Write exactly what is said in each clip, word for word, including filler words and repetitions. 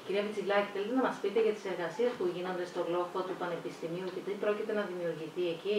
Κυρία Βιτσιλάκη, θέλετε να μας πείτε για τις εργασίες που γίνονται στο λόφο του Πανεπιστημίου και τι πρόκειται να δημιουργηθεί εκεί?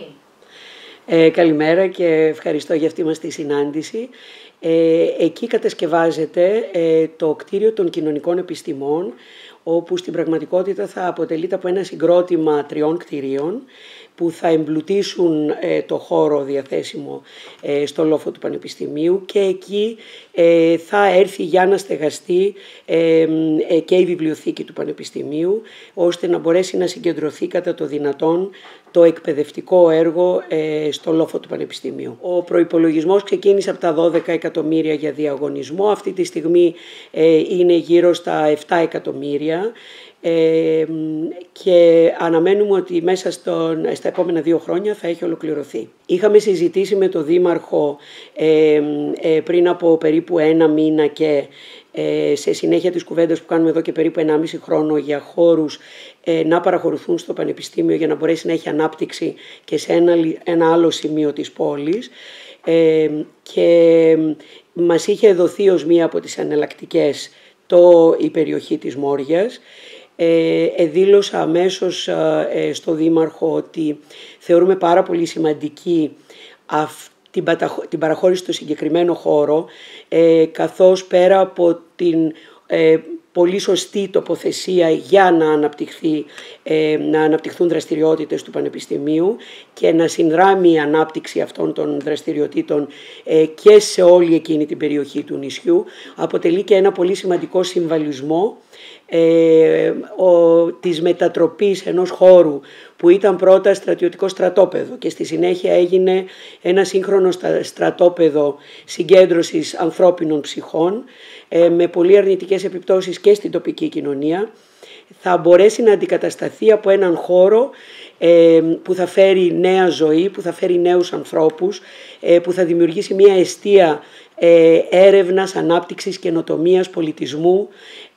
Ε, καλημέρα και ευχαριστώ για αυτή μας τη συνάντηση. Ε, εκεί κατασκευάζεται ε, το κτίριο των κοινωνικών επιστημών, όπου στην πραγματικότητα θα αποτελείται από ένα συγκρότημα τριών κτιρίων που θα εμπλουτίσουν ε, το χώρο διαθέσιμο ε, στο λόφο του Πανεπιστημίου, και εκεί ε, θα έρθει για να στεγαστεί ε, ε, και η βιβλιοθήκη του Πανεπιστημίου, ώστε να μπορέσει να συγκεντρωθεί κατά το δυνατόν το εκπαιδευτικό έργο ε, στο λόφο του Πανεπιστημίου. Ο προϋπολογισμός ξεκίνησε από τα δώδεκα εκατομμύρια για διαγωνισμό, αυτή τη στιγμή ε, είναι γύρω στα επτά εκατομμύρια. Ε, και αναμένουμε ότι μέσα στον, στα επόμενα δύο χρόνια θα έχει ολοκληρωθεί. Είχαμε συζητήσει με τον Δήμαρχο ε, ε, πριν από περίπου ένα μήνα και ε, σε συνέχεια της κουβέντας που κάνουμε εδώ και περίπου ενάμιση χρόνο για χώρους ε, να παραχωρηθούν στο Πανεπιστήμιο για να μπορέσει να έχει ανάπτυξη και σε ένα, ένα άλλο σημείο της πόλης, ε, και μας είχε δοθεί ως μία από τις εναλλακτικές το, η περιοχή της Μόριας. Ε, δήλωσα αμέσως ε, στο Δήμαρχο ότι θεωρούμε πάρα πολύ σημαντική αυτή την, την παραχώρηση στο συγκεκριμένο χώρο, ε, καθώς πέρα από την ε, πολύ σωστή τοποθεσία για να, αναπτυχθεί, ε, να αναπτυχθούν δραστηριότητες του Πανεπιστημίου και να συνδράμει η ανάπτυξη αυτών των δραστηριοτήτων ε, και σε όλη εκείνη την περιοχή του νησιού, αποτελεί και ένα πολύ σημαντικό συμβαλισμό Ε, ο, της μετατροπής ενός χώρου που ήταν πρώτα στρατιωτικό στρατόπεδο και στη συνέχεια έγινε ένα σύγχρονο στρατόπεδο συγκέντρωσης ανθρώπινων ψυχών, ε, με πολύ αρνητικές επιπτώσεις και στην τοπική κοινωνία, θα μπορέσει να αντικατασταθεί από έναν χώρο ε, που θα φέρει νέα ζωή, που θα φέρει νέους ανθρώπους, ε, που θα δημιουργήσει μια εστία ε, έρευνας, ανάπτυξης, καινοτομίας, πολιτισμού,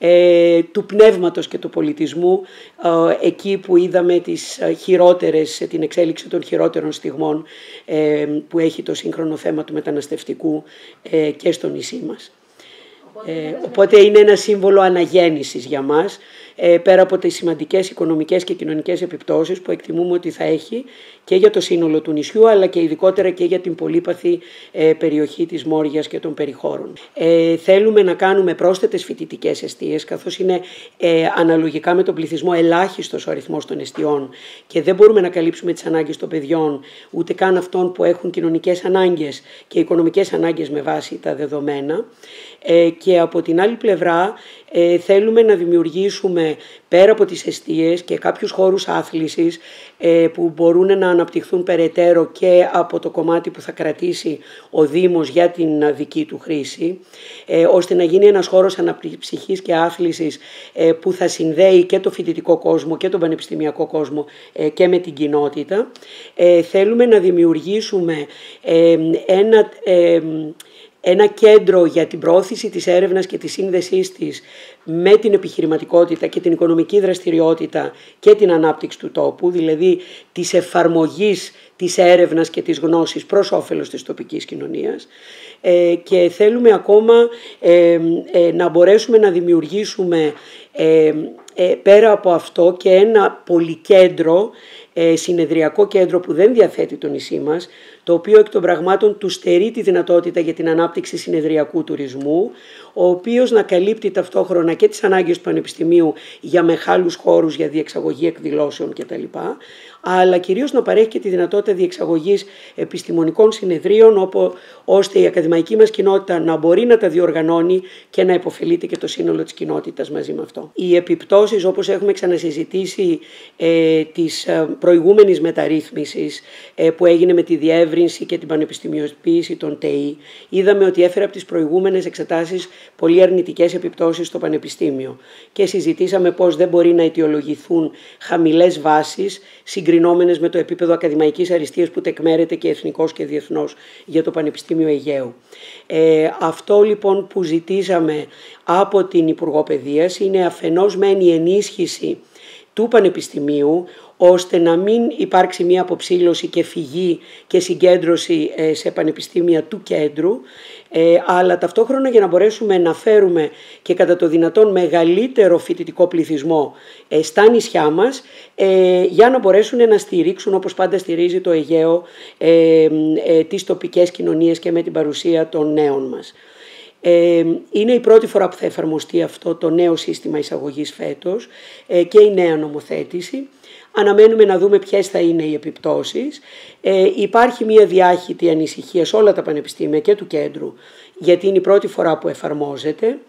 ε, του πνεύματος και του πολιτισμού, ε, εκεί που είδαμε τις χειρότερες, την εξέλιξη των χειρότερων στιγμών ε, που έχει το σύγχρονο θέμα του μεταναστευτικού ε, και στο νησί μας. Οπότε, ε, οπότε είναι ένα σύμβολο αναγέννησης για μας, ε, πέρα από τις σημαντικές οικονομικές και κοινωνικές επιπτώσεις που εκτιμούμε ότι θα έχει και για το σύνολο του νησιού, αλλά και ειδικότερα και για την πολύπαθη ε, περιοχή της Μόριας και των περιχώρων. Ε, θέλουμε να κάνουμε πρόσθετες φοιτητικές εστίες, καθώς είναι ε, αναλογικά με τον πληθυσμό ελάχιστος ο αριθμός των εστιών και δεν μπορούμε να καλύψουμε τις ανάγκες των παιδιών, ούτε καν αυτών που έχουν κοινωνικές ανάγκες και οικονομικές ανάγκες με βάση τα δεδομένα. Ε, και από την άλλη πλευρά ε, θέλουμε να δημιουργήσουμε πέρα από τις εστίες και κάποιους χώρους άθλησης ε, που μπορούν να αναπτυχθούν περαιτέρω και από το κομμάτι που θα κρατήσει ο Δήμος για την δική του χρήση, ε, ώστε να γίνει ένας χώρος αναψυχής και άθλησης ε, που θα συνδέει και το φοιτητικό κόσμο και τον πανεπιστημιακό κόσμο ε, και με την κοινότητα. Ε, θέλουμε να δημιουργήσουμε ε, ένα... Ε, ένα κέντρο για την προώθηση της έρευνας και της σύνδεσής της με την επιχειρηματικότητα και την οικονομική δραστηριότητα και την ανάπτυξη του τόπου, δηλαδή της εφαρμογής της έρευνας και της γνώσης προς όφελος της τοπικής κοινωνίας. Ε, και θέλουμε ακόμα ε, ε, να μπορέσουμε να δημιουργήσουμε ε, ε, πέρα από αυτό και ένα πολυκέντρο, ε, συνεδριακό κέντρο που δεν διαθέτει το νησί μας, το οποίο εκ των πραγμάτων του στερεί τη δυνατότητα για την ανάπτυξη συνεδριακού τουρισμού, ο οποίος να καλύπτει ταυτόχρονα και τις ανάγκες του Πανεπιστημίου για μεγάλους χώρους για διεξαγωγή εκδηλώσεων κτλ., αλλά κυρίως να παρέχει και τη δυνατότητα διεξαγωγής επιστημονικών συνεδρίων, όπου, ώστε η ακαδημαϊκή μας κοινότητα να μπορεί να τα διοργανώνει και να υποφελείται και το σύνολο της κοινότητας μαζί με αυτό. Οι επιπτώσεις, όπως έχουμε ξανασυζητήσει, ε, της προηγούμενης μεταρρύθμισης ε, που έγινε με τη διεύρυνση και την πανεπιστημιοποίηση των ΤΕΗ, είδαμε ότι έφερε από τις προηγούμενες εξετάσεις πολύ αρνητικές επιπτώσεις στο Πανεπιστήμιο και συζητήσαμε πώς δεν μπορεί να αιτιολογηθούν χαμηλές βάσεις συγκρινόμενες με το επίπεδο ακαδημαϊκής αριστείας που τεκμέρεται και εθνικός και διεθνώς για το Πανεπιστήμιο Αιγαίου. Ε, αυτό λοιπόν που ζητήσαμε από την Υπουργό Παιδείας είναι αφενός μεν η ενίσχυση του Πανεπιστημίου ώστε να μην υπάρξει μια αποψήλωση και φυγή και συγκέντρωση σε πανεπιστήμια του κέντρου, αλλά ταυτόχρονα για να μπορέσουμε να φέρουμε και κατά το δυνατόν μεγαλύτερο φοιτητικό πληθυσμό στα νησιά μας, για να μπορέσουν να στηρίξουν, όπως πάντα στηρίζει το Αιγαίο, τις τοπικές κοινωνίες και με την παρουσία των νέων μας. Είναι η πρώτη φορά που θα εφαρμοστεί αυτό το νέο σύστημα εισαγωγής φέτος και η νέα νομοθέτηση. Αναμένουμε να δούμε ποιες θα είναι οι επιπτώσεις. Ε, υπάρχει μια διάχυτη ανησυχία σε όλα τα πανεπιστήμια και του κέντρου, γιατί είναι η πρώτη φορά που εφαρμόζεται.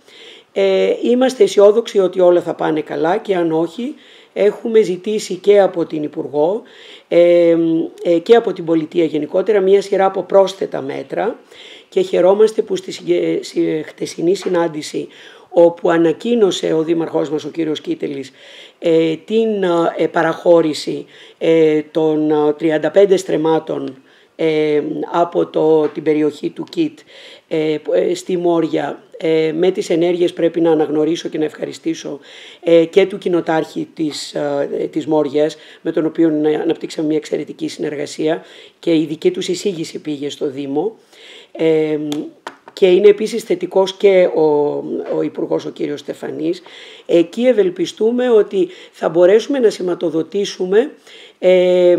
Ε, είμαστε αισιόδοξοι ότι όλα θα πάνε καλά και αν όχι, έχουμε ζητήσει και από την Υπουργό ε, ε, και από την Πολιτεία γενικότερα μια σειρά από πρόσθετα μέτρα και χαιρόμαστε που στη χτεσινή συνάντηση, όπου ανακοίνωσε ο Δήμαρχός μας, ο κύριος Κίτελης, ε, την ε, παραχώρηση ε, των τριάντα πέντε στρεμμάτων ε, από το, την περιοχή του ΚΙΤ ε, στη Μόρια. Ε, με τις ενέργειες πρέπει να αναγνωρίσω και να ευχαριστήσω ε, και του κοινοτάρχη της, ε, της Μόριας, με τον οποίο αναπτύξαμε μια εξαιρετική συνεργασία και η δική τους εισήγηση πήγε στο Δήμο. Ε, Και είναι επίσης θετικός και ο, ο Υπουργός, ο κύριος Στεφανής. Εκεί ευελπιστούμε ότι θα μπορέσουμε να σηματοδοτήσουμε ε,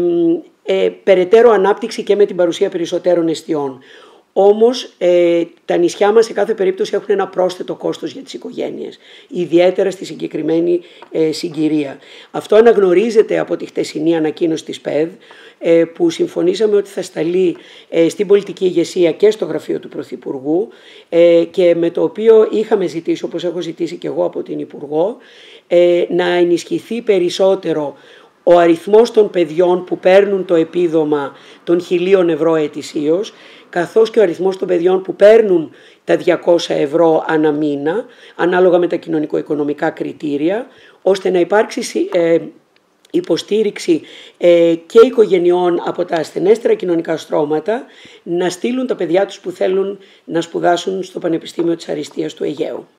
ε, περαιτέρω ανάπτυξη και με την παρουσία περισσότερων εστιών. Όμως ε, τα νησιά μας σε κάθε περίπτωση έχουν ένα πρόσθετο κόστος για τις οικογένειες, ιδιαίτερα στη συγκεκριμένη ε, συγκυρία. Αυτό αναγνωρίζεται από τη χτεσινή ανακοίνωση της ΠΕΔ, ε, που συμφωνήσαμε ότι θα σταλεί ε, στην πολιτική ηγεσία και στο γραφείο του Πρωθυπουργού ε, και με το οποίο είχαμε ζητήσει, όπως έχω ζητήσει και εγώ από την Υπουργό, ε, να ενισχυθεί περισσότερο ο αριθμός των παιδιών που παίρνουν το επίδομα των χιλίων ευρώ ετησίως, καθώς και ο αριθμός των παιδιών που παίρνουν τα διακόσια ευρώ ανά μήνα, ανάλογα με τα κοινωνικο-οικονομικά κριτήρια, ώστε να υπάρξει ε, υποστήριξη ε, και οικογενειών από τα ασθενέστερα κοινωνικά στρώματα να στείλουν τα παιδιά τους που θέλουν να σπουδάσουν στο Πανεπιστήμιο της Αριστείας του Αιγαίου.